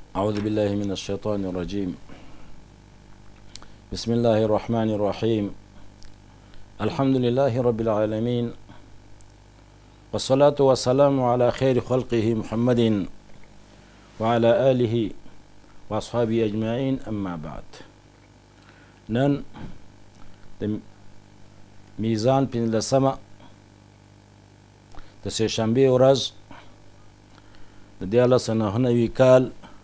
أعوذ بالله من الشيطان الرجيم. بسم الله الرحمن الرحيم. الحمد لله رب العالمين، والصلاة والسلام على خير خلقه محمد وعلى آله وأصحابه أجمعين. أما بعد، نن میزان پنځلسمه د سهشنبې ورځ د 1999 کال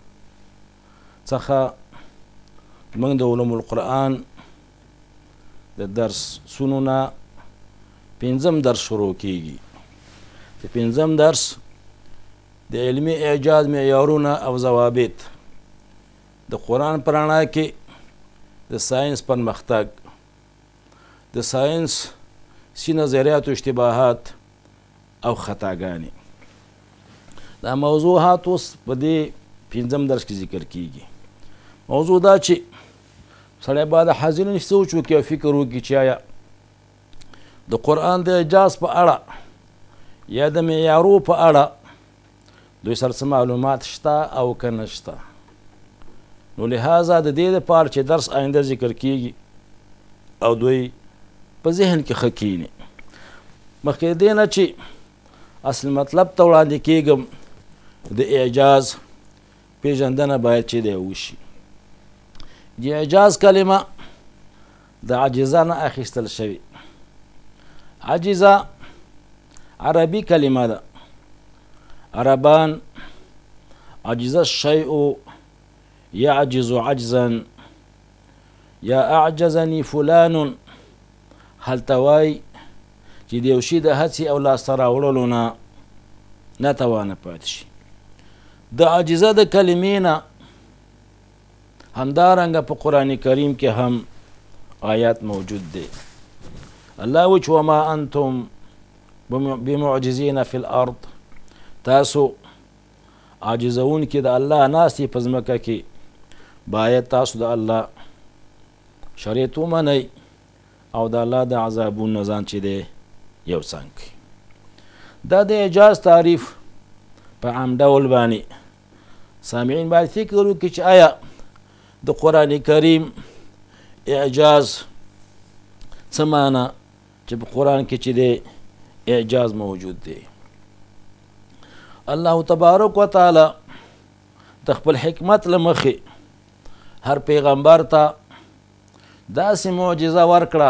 څخه موږ د علوم القرآن د درسونو نه پنځم درس شروع کیږي. د پنځم درس د علمي اعجاز معیارونه او ضوابط، د قرآن په رڼا کې د ساینس پرمختګ، د ساینس سی نظریات و اشتباهات او خطاګانې. دا موضوعات اوس په دې پنځم درس کې ذکر کیږي. موضوع دا چې سړی باید حاضرین سوچ وکړي او فکر وکړي چې آیا د قرآن د اعجاز په اړه یا د معیارو په اړه دوی سره څه معلومات شته او که نه شته. نو لهذا د دې دپاره چې درس آینده ذکر کیږي او دوی په ذهن کې ښه کیني، مخکې دې نه چې اصل مطلب ته وړاندې کیږم، د اعجاز پیژندنه باید چې دی وشي. د اعجاز کلمه د عجزه نه اخیستل شوې. عجزه عربي کلمه ده. عربان عجز الشیء یعجز عجزا یا اعجزني فلان، هلته وایي چې د یو شي د هڅې او لاسته راوړلو نه ناتوانه پاتې شي. د عجزه د کلمې نه همدارنګه په قرآن کریم کې هم آیات موجود دی. الله وایي چې وما انتم بمعجزین فی الارض، تاسو عاجزونکي د الله ناستې په ځمکه کې باید تاسو د الله شریعت ومنئ او د الله د عذابونو ځان چې دی یو څنګ کړئ. دا د اعجاز تعریف په عام ډول باندې سامعین باید فکر وکړي چې آیا د قرآن کریم اعجاز څه معنی چې په قرآن کې چې دی اعجاز موجود دی. الله تبارک وتعالی د خپل حکمت له مخې هر پیغمبر ته داسې معجزه ورکړه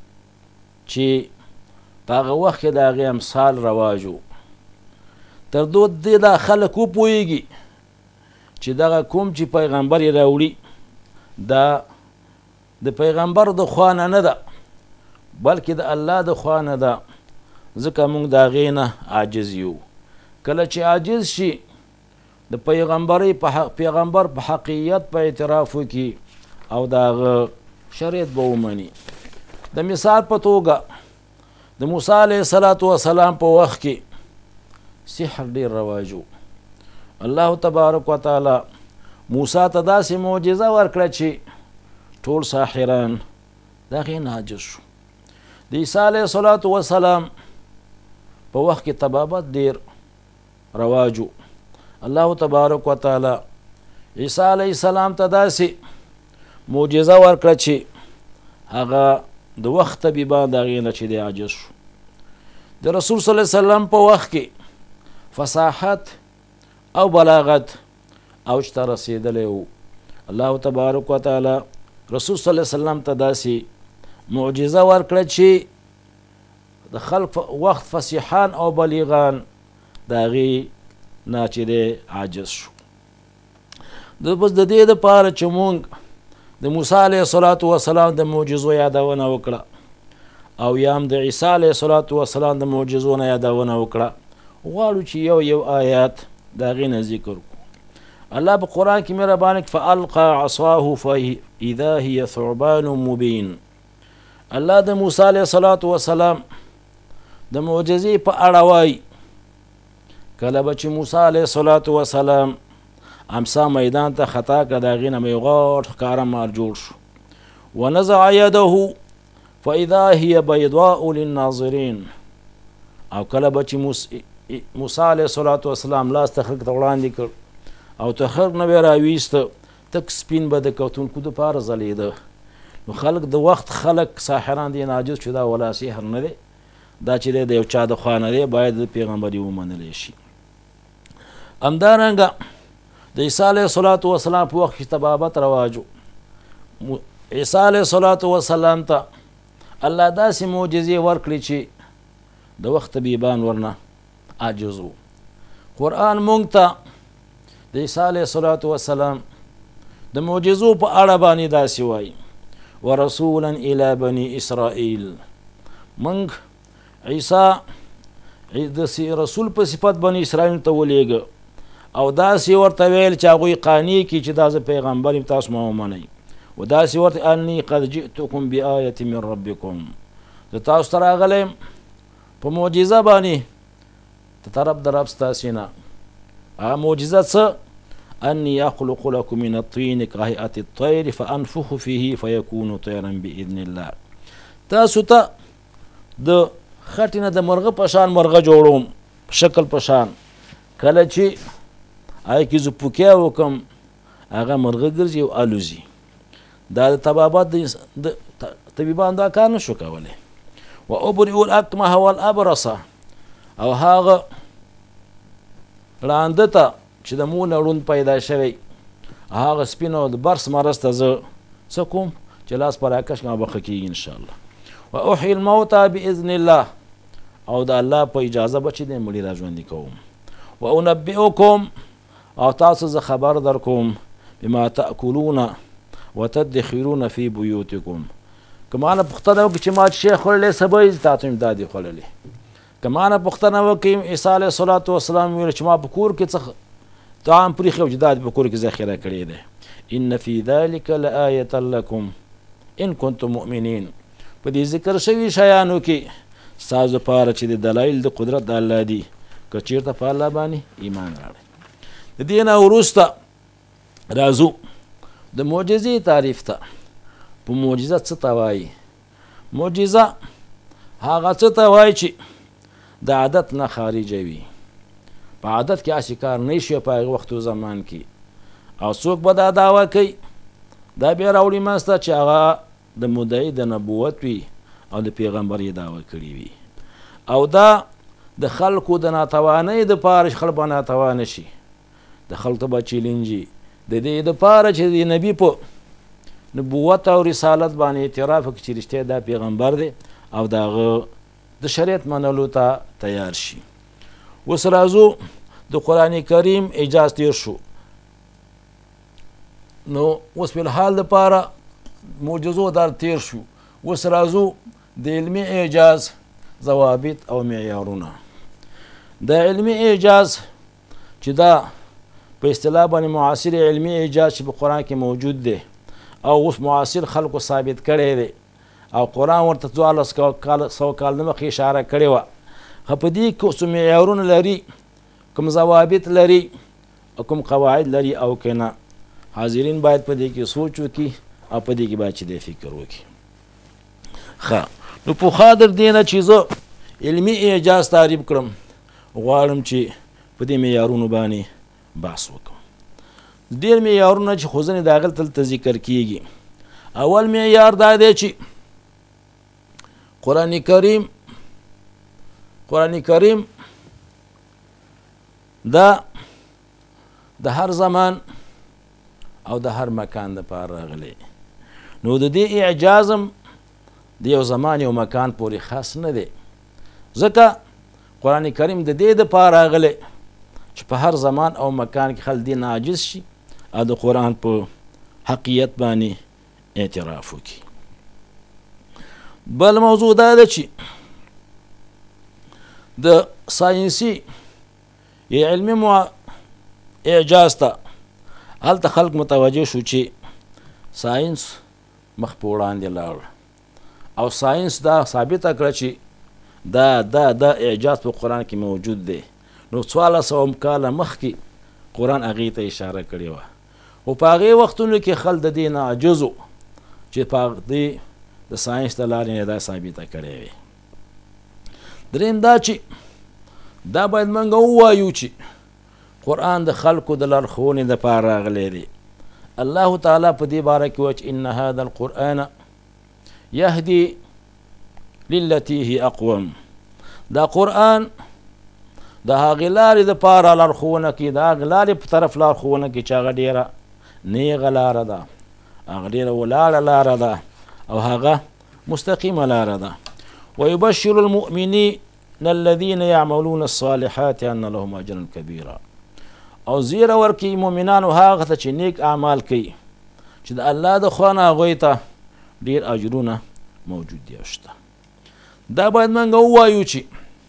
چې په هغه وخت کې د هغې امثال رواج و. تر دې دا خلک وپوهېږي چې دغه کوم چې پیغمبر یې راوړي دا د پیغمبر د خوا نه نه ده، بلکې د الله د خوا نه ده، ځکه موږ د هغې نه عاجز یو. کله چې عاجز شي د پیغمبر په حقیقت په اعتراف وکړي او د هغه شریعت به ومني. د مثال په توګه د موسی علیه السلام په وخت کې سحر ډېر رواج و. الله تبارک وتعالی موسی ته داسې معجزه ورکړه چې ټول ساحران د هغې نه عاجز شو. د عیسی علیه السلام په وخت کې طبابت ډېر رواج و. الله تبارک وتعالی عیسی علیه السلام ته داسې معجزه ورکړه چې هغه د وخت طبیبان د هغې نه چې دی عاجز شو. د رسول صلی الله علیه وسلم په وخت کې فصاحت او بلاغت اوج ته رسېدلی و. الله تبارک وتعالی رسول صلی الله علیه وسلم ته داسې معجزه ورکړه چې د خلق وخت فصیحان او بلیغان د هغې نه چې دی عاجز شو. بس د دې دپاره چې مونږ د موسی علیه السلام د معجزو یادونه وکړه او یا هم د عیسی علیه السلام د معجزو نه یادونه وکړه، غواړو چې یو آیات د هغې نه ذکر کړو. الله په قرآن کې مهربانه فالقى عصاه فاذا هي ثعبان مبین. الله د موسی علیه السلام د معجزې په اړه وایي کله به چې موسی علیه السلام امسا میدان ته خطا کړه، د هغې نه یو غټ ښکاره مار جوړ شو. ونزع یده فاذا هي بیضاء للناظرین. او کله به چې موسی علیه السلام لاس ته خلق ته وړاندې کړ، او تخرګ نه به راویسته تک سپین به د کتونکو دپاره ځلېده. نو خلک د وخت خلک ساحران دي ناجز چې دا ولا سحر نه دی، دا چې دی د یو چا د خوا نه دی، باید د پیغمبري ومنلی شي. همدارنګه د عیسی علیه الصلاة وسلام په وخت کې طبابت رواج و. عیسی علیه الصلاة وسلام ته الله داسې معجزې ورکړي چې د وخت طبیبان ورنه عاجز و. قرآن مونږ ته د عیسی علیه الصلاة وسلام د معجزو په اړه باندې داسې وایي ورسولا الی بني اسرائیل. مونږ عیسی د رسول په صفت بني اسرائیل ته ولیږه او داسې ورته ویل چې هغوی قانع کړي چې دا زه پیغمبر یم تاسو ما ومنئ. و داسې ورته انی قد جئتکم بآیة من ربکم، زه تاسو ته راغلی یم په معجزه باندې د طرف د رب ستاسې نه. هغه معجزه څه؟ انی اخلق لکم من الطین کهیئة الطیر فانفخ فیه فیکون طیرا باذن الله. تاسو ته د خټې نه د مرغه په شان مرغه جوړوم په شکل په شان، کله چې هغې کې زه پوکیا وکړم هغه مرغه ګرځي او الوزي. دا د طبابت د طبیبان دا کار نه شو کولی. و ابرئ الاکمه والابرص، او هغه ړانده ته چې د مو نه ړوند پیدا شوی هغه سپینو د برس مرض ته زه څه کوم چې لاس په راکش کړم به ښه کېږي انشاءالله. و احیي الموتى باذن الله، او د الله په اجازه به چې دی مړي را ژوندي کوم. و انبئکم، او تاسو زه خبر در کوم بما تأکلون وتدخرون فی بیوتکم. که ما نه پوښتنه وکړي چې ما شی خوړلی سبا یې تاسو هم دا دي خوړلی. که ما نه پوښتنه وکړي عیسی علیه الصلاة وسلام ویل چې ما په کور کې څه طعام پرېښی او چې دا په کور کې ذخیره کړی دی. ان فی ذلک لآیة لکم ان کنتم مؤمنین. په دې ذکر شوي شیانو کې ستاسو دپاره چې د دلایل د قدرت د الله دي که چېرته په الله باندې ایمان راړئ. د دې نه وروسته راځو د معجزې تعریف ته. په معجزه څه ته وایي؟ معجزه هغه څه ته وایي چې د عادت نه خارجه وي، په عادت کې هسې کار نه شي په هغه وخت و زمان کې، او څوک به دا دعوه کوي دا بیا راوړي منځ ته چې هغه د مدعي د نبوت وي او د پیغمبر یې دعوه کړې وي، او دا د خلکو د ناتوانۍ دپاره چې خلک به ناتوانه شي، د خلکو ته به چیلنجي د دې دپاره چې د نبي په نبوت او رسالت باندې اعتراف وکړي چې رښتیا دا پیغمبر دی او د هغه د شریعت منلو ته تیار شي. اوس راځو د قرآن کریم اعجاز تیر شو، نو اوس په الحال دپاره معجزو در تیر شو. اوس راځو د علمي اعجاز ضوابط او معیارونه. د علمي اعجاز چې دا په اصطلاح باندې معاصر علمي اعجاز چې په قرآن کې موجود دی او اوس معاصر خلکو ثابت کړی دی او قرآن ورته 1400 کال نه مخکې اشاره کړې وه، خو په دې کې څه معیارونه لري، کوم ضوابط لري او کوم قواعد لري او که نه. حاضرین باید په دې کې سوچ وکړي او په دې کې باید چې دی فکر وکړي. ښه، نو پخوا در دې نه چې زه علمي اعجاز تعریف کړم غواړم چې په دې معیارونو باندې بحث وکړم. ډېر معیارونه چې خو ځینې د هغه دلته ذکر کېږي. اول معیار دا دی چې قرآن کریم دا د هر زمان او د هر مکان دپاره راغلی، نو د دې اعجاز هم د یو زمان یو مکان پورې خاص نه دی، ځکه قرآن کریم د دې دپاره راغلی چې په هر زمان او مکان کې خلک دې نه عاجز شي او د قرآن په حقیقت باندې اعتراف وکړي. بل موضوع دا ده چې د ساینسي یا علمي اعجاز ته هلته خلک متوجه شو چې ساینس مخ په وړاندې لاړ او ساینس دا ثابته کړه چې دا اعجاز په قرآن کې موجود دی. نو 1400 کاله مخکې قرآن هغې ته اشاره کړې وه، خو په هغې وختونو کې خلک د دې نه عاجز و چې په دې د ساینس د لارې نه دا ثابته کړې وي. دریم دا چې دا باید موږ ووایو چې قرآن د خلکو د لارښوونې دپاره راغلی دی. الله تعالی په دې باره کې وایي چې ان هذا القرآن یهدي للتي هي اقوم. دا قرآن د هغې لارې دپاره لارښوونه کوي، د هغې لارې په طرف لارښوونه کوي چې هغه ډېره نیغه لاره ده، هغه ډېره ولاړه لاره ده او هغه مستقیمه لاره ده. ويبشر المؤمنين الذين يعملون الصالحات ان لهم اجرا كبيرا. او زیره ورکوي مؤمنانو هغه ته چې نیک اعمال کوي چې د الله د خوا نه هغوی ته ډېر اجرونه موجود دي او شته. دا باید موږ ووایو چې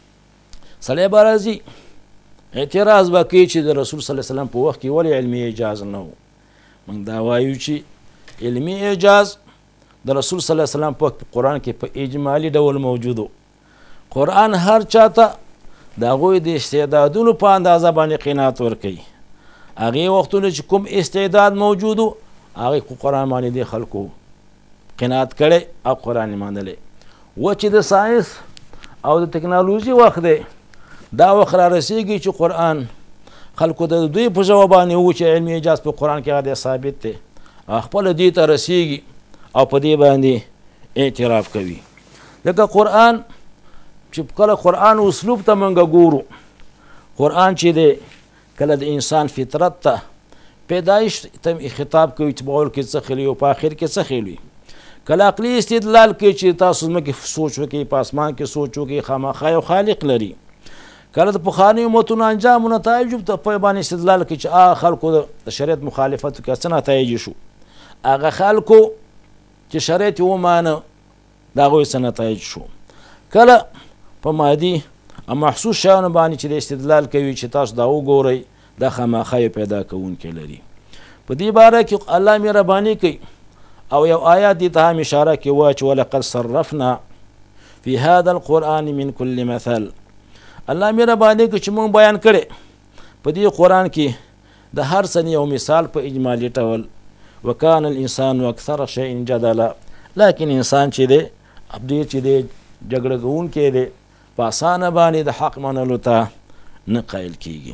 سړی به راځي اعتراض به کوي چې د رسول صلی الله علیه وسلم په وخت کې ولې علمي اعجاز نه و. موږ دا وایو چې علمي اعجاز د رسول صلی الله علیه وسلم په قرآن کې په اجمالي ډول موجود و. قرآن هر چاته د هغوی د استعدادونو په اندازه باندې قناعت ورکوي. هغې وختونه چې کوم استعداد موجود و هغې په قرآن باندې دې خلکو قناعت کړی او قرآن یې منلی و. چې د ساینس او د تکنالوژي وخت دی دا وخت را رسیږي چې قرآن خلکو د دوی په ژبه باندې و چې علمي اعجاز په قرآن کې هغه ثابت دی، خپله دې ته رسیږي او په دې باندې اعتراف کوي. لکه قرآن چې کله قرآن اسلوب ته موږ ګورو، قرآن چې دی کله د انسان فطرت ته پیدایش ته خطاب کوي چې په اول کې څه خیل وي او په آخر کې څه خیل وي. کله عقلي استدلال کوي چې تاسو ځمکې سوچ وکړئ، په اسمان کې سوچ وکړئ، خامخا یو خالق لري. کله د پخوانیو امتونو انجام و نتایجو په باندې استدلال کوي چې خلکو د شریعت مخالفت وکړه څه نتایج شو، هغه خلکو چې شریعت یې ومانه د هغوی څه نتایج شو. کله په مادي او محسوس شیانو باندې چې د استدلال کوي چې تاسو دا وګورئ دا خامخا یو پیدا کوونکی لري. په دې باره کې الله مهرباني کوي او یو آیات دې ته هم اشاره کوي وایي چې ولقد صرفنا فی هذا القرآن من کل مثل. الله مهرباني کوي چې موږ بیان کړی په دې قرآن کې د هر څه یو مثال په اجمالي ډول. وکان الانسان اکثر شیء جدلا. لیکن انسان چې دی ډېر چې دی جګړه کوونکی دی، په اسانه باندې د حق منلو ته نه قایل کیږي.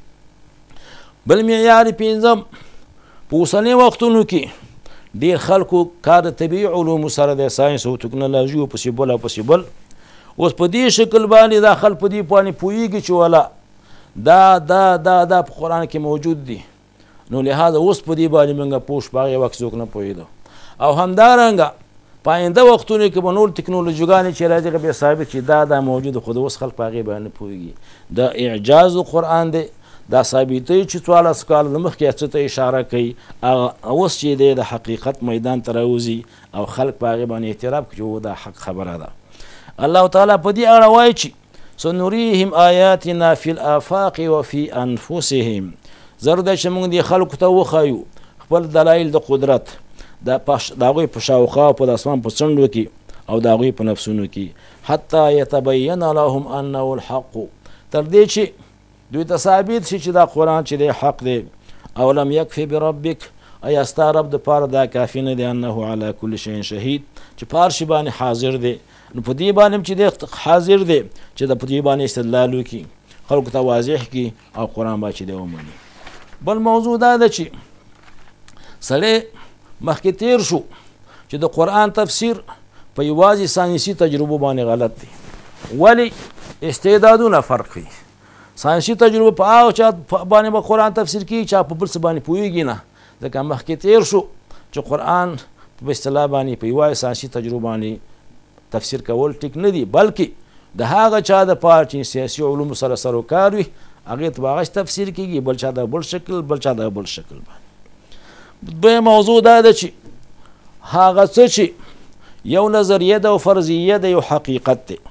بل معیار پنځم، په اوسني وختونو کې ډېر خلکو کار د طبیعي علومو سره د ساینس او تکنالوژیو پسې بل او پسې بل. اوس په دې شکل باندې دا خلک په دې باندې پوهېږي چې ولا دا په قرآن کې موجود دي، نو لهذا اوس په دې باندې موږ پوه شو، په هغې وخت څوک نه پوهېده. او همدارنګه په آینده وختونو کې به نور تکنالوژیګانې چې راځي هغه بیا ثابت چې دا موجود، خو د اوس خلک په هغې باندې نه پوهېږي. دا اعجاز قرآن دی، دا ثابتوي چې 1400 کاله مخکې څه ته اشاره کوي، اوس چې دی د حقیقت میدان ته راوځي او خلک په هغې باندې اعتراف کوي چې دا حق خبره ده. الله تعالی په دې اړه وایي چې سنریهم آیاتنا فی الآفاق وفي انفسهم. ضرور ده چې موږ دې خلکو ته وښایو خپل دلایل د قدرت د هغوی په شاوخوا په د اسمان په څنډو کې او د هغوی په نفسونو کې، حتی یتبین لهم انه الحق، تر دې چې دوی ته ثابت شي چې دا قرآن چې دی حق دی. او لم یکفي بربک، ایا ستا رب دپاره دا کافي نه دی انه علی کل شیء شهید، چې په هر شي باندې حاضر دی. نو په دې باندې چې دی حاضر دی چې د په دې باندې استدلال وکړي، خلکو ته واضح کړي او قرآن به چې دی ومني. بل موضوع دا ده چې سړی مخکې تیر شو چې د قرآن تفسیر په یوازې ساینسي تجربو باندې غلط دی. ولی استعدادونه فرق کوي. ساینسي تجربه په هغه چا باندې به قرآن تفسیر کوي چا په بل څه باندې پوهېږي نه، ځکه مخکې تیر شو چې قرآن په اصطلاح باندې په یوازې ساینسي تجربه باندې تفسیر کول ټیک نه دی، بلکې د هغه چا دپاره چې سیاسي علومو سره سروکار وي هغې ته به هغه تفسیر کېږي، بل چا د بل شکل، بل چا د بل شکل باندې. دویم موضوع دا ده چې هغه څه چې یو نظریه ده او فرضیه ده یو حقیقت دی.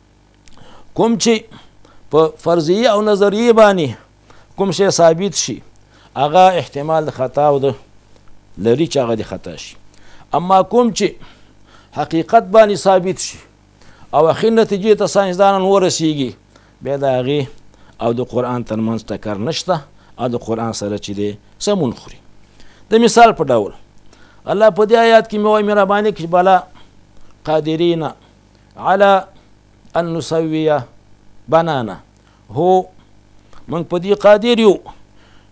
کوم چې په فرضیه او نظریه باندې کوم شی ثابت شي هغه احتمال د خطا او د لري چې هغه د خطا شي. اما کوم چې حقیقت باندې ثابت شي او اخر نتیجې ته ساینسدانان ورسیږي، بیا د هغې او د قرآن ترمنځ ټکر نشته او د قرآن سره چې دی سمون خوري. د مثال په ډول الله په دې آیات کې وایي مهرباني کړي بلا قادرین علی ان نسویه بنانه، هو موږ په دې قادر یو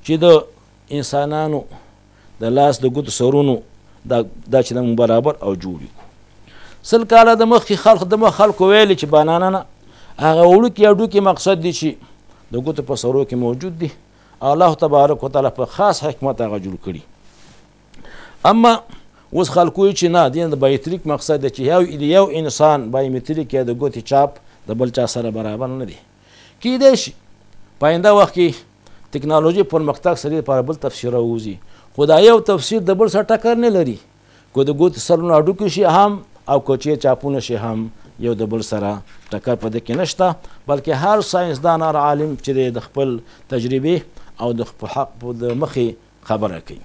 چې د انسانانو د لاس د ګوتو سرونو دا چې موږ برابر او جوړ یو. 100 کاله د مخکې خلکو ویلي چې بانانه نه هغه وړوکي او ډوکي مقصد دي چې د ګوتو په سرو کې موجود دي. الله تبارک وتعالی په خاص حکمت هغه جوړ کړي. اما اوس خلکو وایي چې نه دین د بایومتریک مقصد دی چې یو انسان بایومتریک یا د ګوتې چاپ د بل چا سره برابر نه دی. کیدای شي په آینده وخت کې ټکنالوژي پرمختګ سره لپاره بل تفسیر راوځي، خو دا یو تفسیر د بل سره ټکر نه لري. که د ګوتې سرونه هډوکي شي هم او که چیرې چاپونه شي هم یو د بل سره ټکر په دې کې نشته، بلکې هر ساینسدان هر عالم چې د خپل تجربې او د خپل حق د مخې خبره کوي.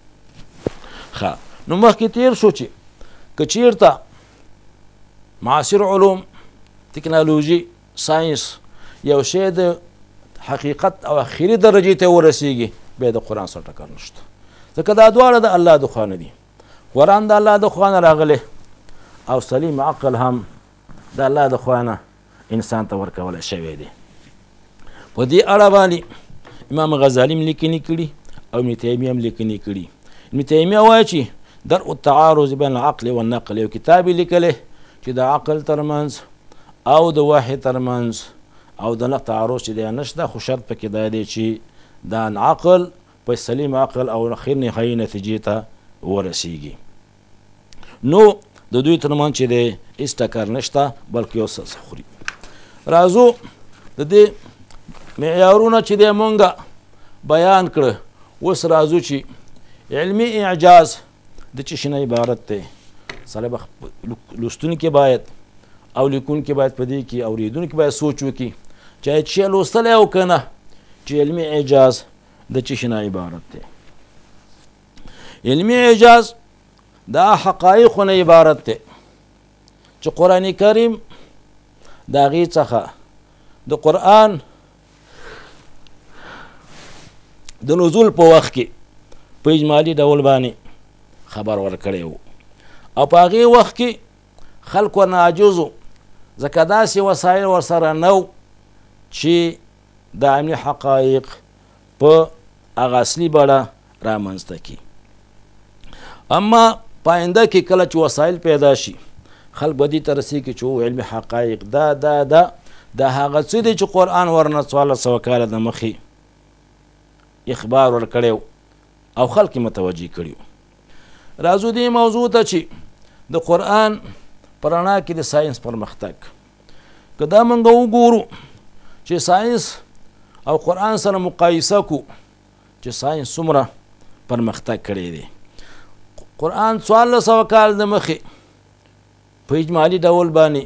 نو مخکې تیر شو چې که چیرته معاصر علوم تکنالوژي ساینس یو شی د حقیقت او اخري درجې ته ورسیږي بیا د قرآن سره ټکر نشته، ځکه دا دواړه د الله د خوا نه دي. قرآن د الله د خوا نه راغلی او سلیم عقل هم د الله د خوا نه انسان ته ورکولی شوی دی. په دې اړه باندې امام غزالي هم لیکنې کړي او ابن تیمیه هم لیکنې کړي. ابن تیمیه وایي چې درء التعارض بین العقل والنقل یو کتاب یې لیکلی چې د عقل ترمنځ او د وحي ترمنځ او د نقل تعارض چې دی نشته، خو شرط پکې دا دی چې دا عقل په سلیم عقل او اخر نهایي نتیجې ته ورسیږي. نو د دوی ترمنځ چې دی هېڅ ټکر نشته بلکې یو څه خوري. راځو د دې معیارونه چې دی مونږ بیان کړه. اوس راځو چې علمي اعجاز د څه شي نه عبارت دی. سړی به لوستونکي باید او لیکونکي باید په دې کې اورېدونکي باید سوچ وکړي چې چې لوستلی او که نه چې علمي اعجاز د څه شي نه عبارت دی. علمي اعجاز دا حقایقو نه عبارت دی چې قرآن کریم د هغې څخه د قرآن د نزول په وخت کې په اجمالي ډول باندې خبر ورکړی و او په هغې وخت کې خلک ورنه عاجز و، ځکه داسې وسایل ورسره نه و چې د علمي حقایق په هغه اصلي بڼه رامنځته کړي. اما په آینده کې کله چې وسایل پیدا شي خلک به دې ته رسېږي چې علمي حقایق دا هغه څه دی چې قرآن ورنه 1400 کاله د مخې اخبار ورکړی او خلک یې متوجه کړي. راځو دې موضوع ته چې د قرآن په رڼا کې د ساینس پرمختګ که دا موږ وګورو چې ساینس او قرآن سره مقایسه کو چې ساینس څومره پرمختګ کړی دی. قرآن 1400 کال د مخې په اجمالي ډول باندې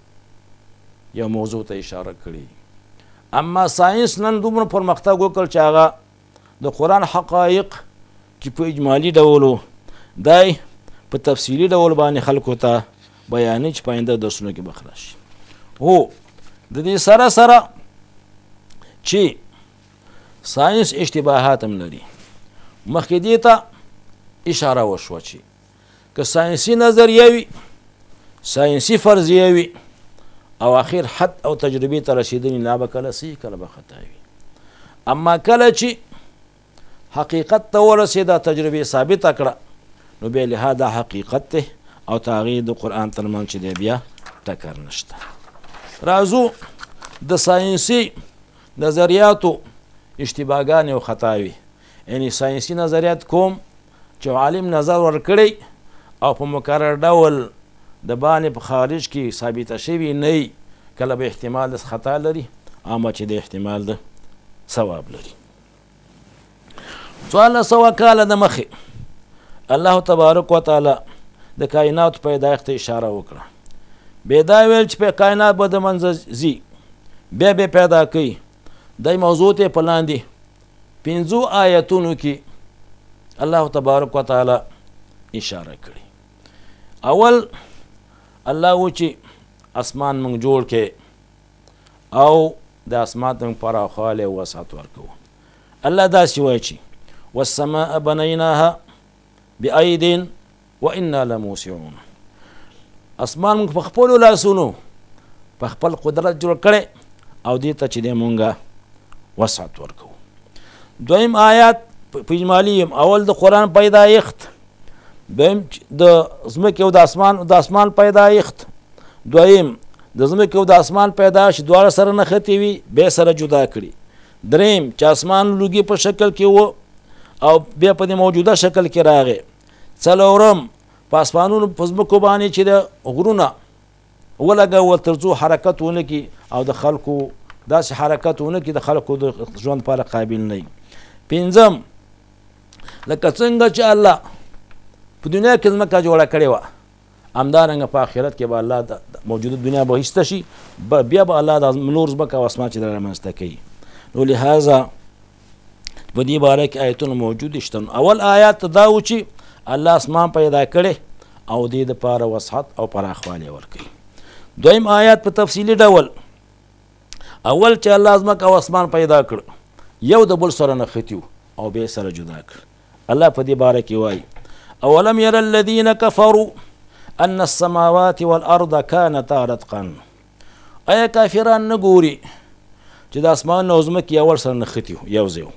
یو موضوع ته اشاره کړې، اما ساینس نن دومره پرمختګ وکړ چې هغه د قرآن حقایق چې په اجمالي ډول دی په تفصیلي ډول باندې خلکو ته بیانې چې په آینده درسونو کې به خلاص شي. هو د دې سره سره چې ساینس اشتباهات هم لري. مخکې دې ته اشاره وشوه چې که ساینسي نظریه وي، ساینسي فرضیه وي او اخر حد او تجربې ته رسېدلي نه به کله صحیح کله به خطا وي. اما کله چې حقیقت ته ورسېده تجربې ثابته کړه نو بیا لهدا حقیقت دی او تغییر د قرآن ترمنځ چې دی بیا ټکر نشته. راځو د ساینسي نظریاتو اشتباهګانې او خطاوي، یعنی ساینسي نظریات کوم چې عالم نظر ورکړی او په مکرر ډول د باندې په خارج کې ثابته شوي نه، کله به احتمال د خطا لري اما چې د احتمال د ثواب لري. 1400 کاله د مخې الله تبارک وتعالی د کائنات پیدایښت ته اشاره وکړه. بیا دا ویل چې په کائنات به د منځه ځي بیا به پیدا کوي. دای موضوع ته په لاندې 5 آیتونو کې الله تبارک وتعالی اشاره کړي. اول الله و چې اسمان موږ جوړ کې او د اسمان ته موږ پراخوالی او وسعت ورکوو. الله داسې وایي چې والسماء بنیناها بأید وانا لموسعون. اسمان موږ په خپلو لاسونو په خپل قدرت جوړ کړی او دې ته چې دی مونږه وسعت ورکوو. دویم آیات په اجمالي اول د قرآن پیدایښت، دویم د ځمکې او د اسمان پیدایښت، دویم د ځمکې او د اسمان پیدایښت دواړه سره نښتې وي بیا سره جدا کړي، دریم چې اسمان لوګي په شکل کې و او بیا په دې موجوده شکل کې راغی، څلورم په اسمانونو په ځمکو باندې چې د غرونه ولګول تر څو حرکت ونه کړي او د خلکو داسې حرکت ونه کړي د خلکو د ژوند لپاره قابل نه وي، پنځم لکه څنګه چې الله په دنیا کې ځمکه جوړه کړې وه همدارنګه په آخرت کې به الله د موجوده دنیا به هیسته شي، بیا به الله د نور ځمکه او اسمان چې د رامنځته کوي. نو لهذا په دې باره کې آیتونه موجود شته. اول آیات دا و چې الله اسمان پیدا کړی او دې دپاره وسعت او پراخوالی ورکوي. دویم آیات په تفصیلي ډول اول چې الله ځمکه او اسمان پیدا کړ یو د بل سره نښتي او بیا سره جدا کړ. الله په دې باره کې وایي اولم ير الذين كفروا ان السماوات والارض كانتا رتقا، ایا کافران نه ګوري چې د اسمان او ځمکې اول سره نښتي یو ځای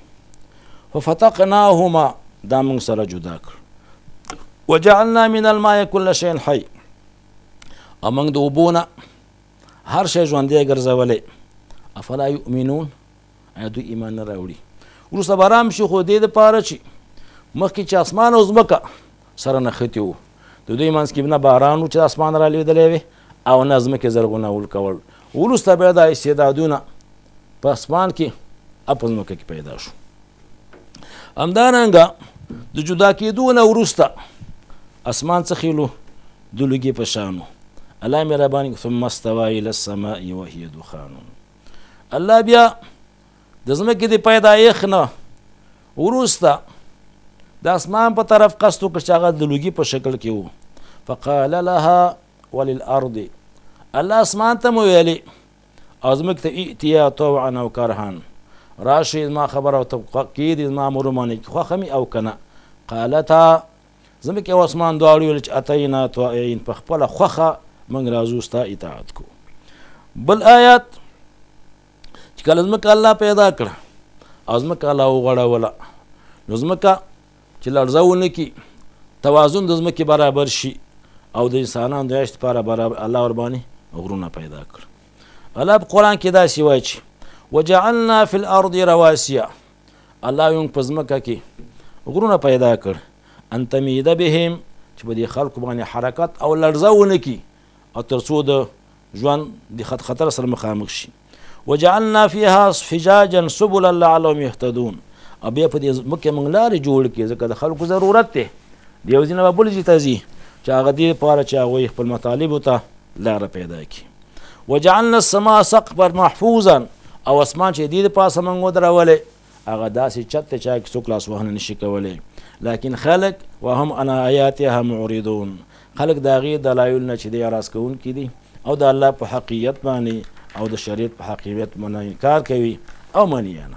ففتقناهما دا موږ سره جدا کړ، وجعلنا من الماء كل شيء حي، او موږ د اوبو نه هر شی ژوندی ګرځولی، افلا یؤمنون ایا دوی ایمان نه راوړي. وروسته به ارام شي خو دې دپاره چې مخکې چې اسمان او ځمکه سره نښتي وو د دوی منځ کې نه باران و چې اسمان را لوېدلی وي او نه ځمکې زرغونول کول، وروسته بیا دا استعدادونه په اسمان کې او په ځمکه کې پیدا شو. همدارنګه د جدا کېدو نه وروسته اسمان څه خیلو د لوګي په شانو، الله مهرباني ثم استوى الى السماء وهي دخان، الله بیا د ځمکې د پیدایښت نه وروسته د اسمان په طرف قصد وکړ چې هغه د لوګي په شکل کې و، فقال لها وللارض، الله اسمان ته مو ویلې او ځمکې ته ائتیا طوعا او کرها، راشي زما خبره ورته کېږدي زما امر ومنئ که خوښه مې او که نه، قالتا ځمکې او اسمان دواړو ویل چې اتینا طائعین په خپله خوښه موږ راځو ستا اطاعت کو. بل آیات چې کله ځمکه الله پیدا کړه او ځمکه الله وغوړوله نو ځمکه چې لړزه ونه کړي توازن د ځمکې برابر شي او د انسانانو د عیش لپاره برابر الله ورباندې غرونه پیدا کړ. الله په قرآن کې داسې وایي چې وجعلنا فی الارض رواسیه، الله یې په ځمکه کې غرونه پیدا کړ ان تمید بهم چې په دې خلکو باندې حرکت او لړزه ونه کړي او تر څو د ژوند د خطر سره مخامخ شي. وجعلنا فيها فجاجا سبلا لعلهم يهتدون، او بیا په دې ځمکې موږ لارې جوړ کړي ځکه د خلکو ضرورت دی د یو ځای نه به بل ځای ته ځي چې هغه دې لپاره چې هغوی خپل مطالبو ته لاره پیدا کړي. وجعلنا السماء سقفا محفوظا، او اسمان چې دې د پاسه موږ ودرولی هغه داسې چت دی چې هغه کې څوک لاس وهنه نشي کولی، لکن خلق وهم عن آیاتها معرضون، خلق د هغې دلایل نه چې دی اعراض کوونکي دي او د الله په حقیقت باندې او د شریعت په حقیقت باندې انکار کوي او مني نه.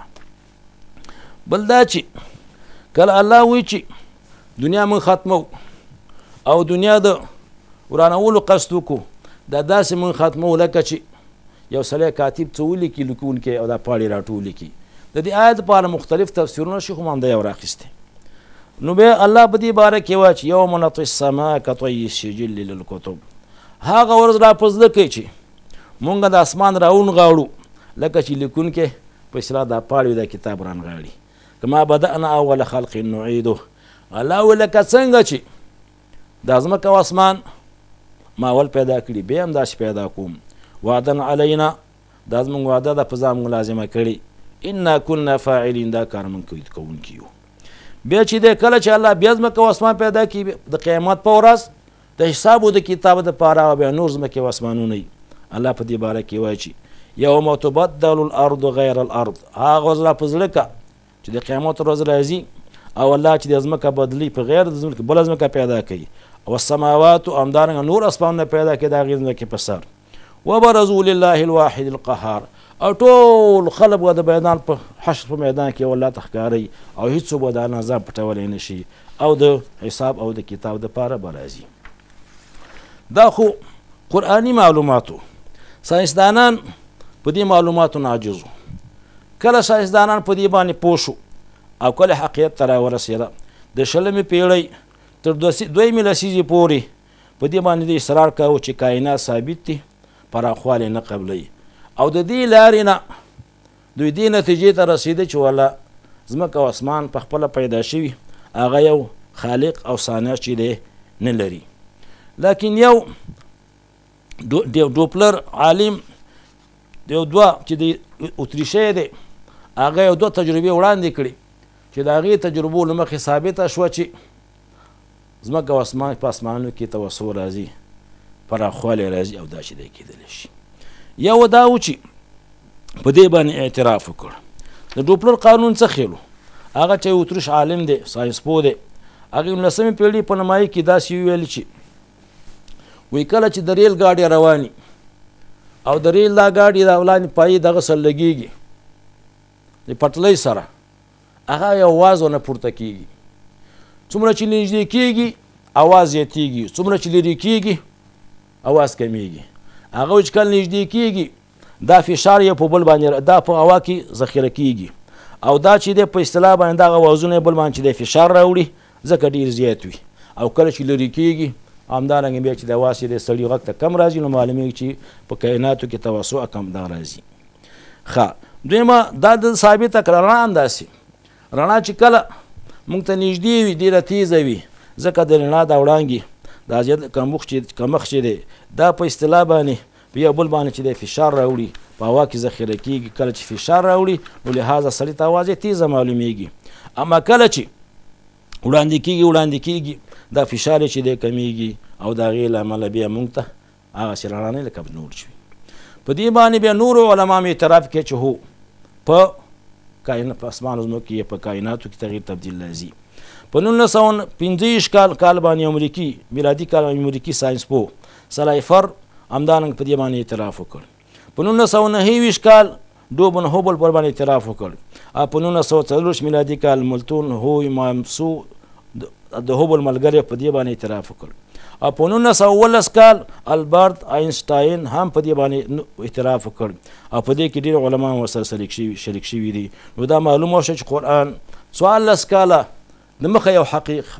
بل دا چې کله الله وایي چې دنیا موږ ختمو او دنیا د ورانولو قصد وکړو دا داسې موږ ختمو لکه چې یو سړی کاتب څه ولیکي لیکونکی او دا پاڼې راټولې کړي. د دې آیت لپاره مختلف تفسیرونه شي خو ما همدا یو راخیستی. نو بیا الله په دې باره کې وایي چې یوم نطوی السماء کطی السجل للکتب، هغه ورځ را په زړه کوي چې مونږ د اسمان راونغاړو لکه چې لیکونکی په اصطلاح دا پاڼې د کتاب رانغاړي، کما بدأنا اول خلق نعیده، الله وایي لکه څنګه چې دا ځمکه او اسمان ما اول پیدا کړي بیا هم داسې پیدا کوم، وعدا علینا دا زموږ وعده ده په ځان موږ لازمه کړې، انا کنا فاعلین دا کار موږ کوونکي یو. بیا چې دی کله چې الله بیا ځمکه او اسمان پیدا کړي د قیامت په ورځ د حساب او د کتاب دپاره او بیا نور ځمکې او اسمانونه وي. الله په دې باره کې وایي چې یوم تبدل الارض غیر الارض، هغه ورځ را په زړه که چې د قیامت ورځ راځي او الله چې د ځمکه بدلي په غیر د ځمکې بله ځمکه پیدا کوي او السماوات او همدارنګه نور اسمانونه پیدا کوي د هغې ځمکې په سر. وبرزوا لله الواحد القهار، او ټول خلق به د میدان په حشر په میدان کې الله ته ښکاري او هېڅوک به د الله عذاب پټولی نه شي او د حساب او د کتاب دپاره به راځي. دا خو قرآني معلوماتو. ساینسدانان په دې معلوماتو عاجز وو. کله ساینسدانان په دې باندې پوه شو او کله حقیقت ته راورسېده. د 20مې پیړۍ تر 2مې لسیزې پورې په دې باندې د اصرار کاوه چې کائنات ثابت دي، پراخوالی نه قبلوي، او د دې لارې نه دوی دې نتیجې ته رسېده چې والا ځمکه او اسمان په خپله پیدا شوي، هغه یو خالق او صانع چې دی نه لري. لکن یو ډوپلر عالم یو دوه چې د اتریشی دی، هغه یو 2 تجربې وړاندې کړي چې د هغې تجربو له مخې ثابته شوه چې ځمکه او اسمان په اسمانونو کې توسع راځي، پراخوالی راځي، او دا چې دی کېدلی شي. یو دا و چې په دې باندې اعتراف وکړ. د ډوپلر قانون څه خیل و؟ هغه چې اتریش عالم دی، ساینسپوه دی، هغې 19مې پیړۍ په نیمایي کې داسې وویل چې وایي کله چې د ریل ګاډي رواني او د ریل دا ګاډي د ولاندې پایې دغه سره لګېږي د پټلۍ سره، هغه یو اواز ونه پورته کېږي. څومره چې نږدې کېږي اواز زیاتېږي، څومره چې لرې کېږي اواز کمیږي. هغه چې کله نږدې کېږي دا فشار یې په بل باندې دا په هوا کې ذخیره کېږي، او دا چې دی په اصطلاح باندې دغه اوازونه بل باندې چې دی فشار راوړي ځکه ډېر زیات وي، او کله چې لرې کېږي همدارنګه بیا چې د اواز چې دی سړي غږ ته کم راځي، نو معلومېږي چې په کائناتو کې توسع کم دا راځي. ښه دویمه دا د ثابته کړه رڼا همداسې، رڼا چې کله موږ ته نږدې وي ډېره تیزه وي، ځکه د رڼا دا وړانګې دا زیات کمښت چې دی دا په اصطلاح باندې په یو بل باندې چې دی فشار راوړي، په هوا کې ذخیره کېږي. کله چې فشار راوړي نو لهذا سړي ته اواز یې تیزه معلومېږي، اما کله چې وړاندې کېږي دا فشار چې دی کمیږي، او د هغې له امله بیا موږ ته هغسې رڼا نه لکه نور شوي. په دې باندې بیا نورو علما هم اعتراف کوي چې هو په اسمان ځمکو کې په کائناتو کې تغییر تبدیل راځي. په 1925 کال باندې امریکي میلادي کال امریکي ساینسپوه سلایفر همدارنګه په دې باندې اعتراف وکړ. په 1929 کال ډوبن هوبل پر باندې اعتراف وکړ. په 1940 میلادي کال ملتون هوی مامسو د هوبل ملګری په دې باندې اعتراف وکړ. په 1919 کال البرت آینسټاین هم په دې باندې اعتراف وکړ، او په دې کې ډېر علما ورسره شریک شوي دي. نو دا معلومه شوه چې قرآن 14 کاله د مخه یو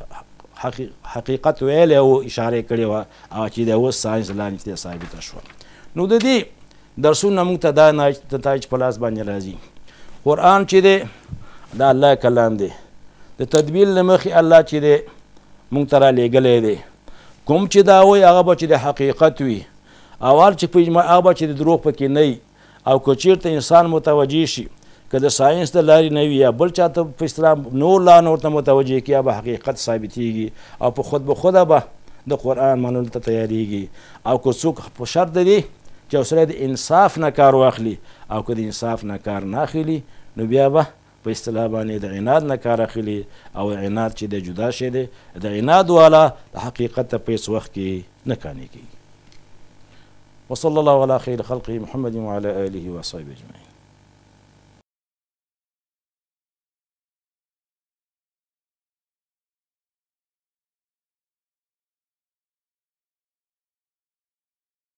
حقیقت ویلی او اشاره کړې وه، او چې د اوس ساینس لاندې ثابته شوه. نو د دې درسونه موږ ته دا نتایج په لاس باندې راځي. قرآن چې دی دا الله کلام دی، د تدبیر له مخې الله چې دی موږ ته رالیږلی دی. کوم چې دا وایي هغه به چې د حقیقت وي، او هر چې هغه به چې د دروغ پکې نه وي. او که چېرته انسان متوجه شي که د ساینس د لارې نه وي یا بل چاته په اصطلاح نور لارې ورته متوجه کړي، به حقیقت ثابتېږي، او په خود به خوده به د قرآن منلو ته تیارېږي. او که څوک په شرط دی چې یو سړی د انصاف نه کار واخلي، او که د انصاف نه کار نه اخلي نو بیا به په اصطلاح باندې د عناد نه کار اخلي، او عناد چې د جدا شی دی د عناد والا د حقیقت ته په هېڅ وخت کې نه قانع کېږي. وصلی الله علی خیر خلقه محمد وعلى آله وصحبه اجمعین.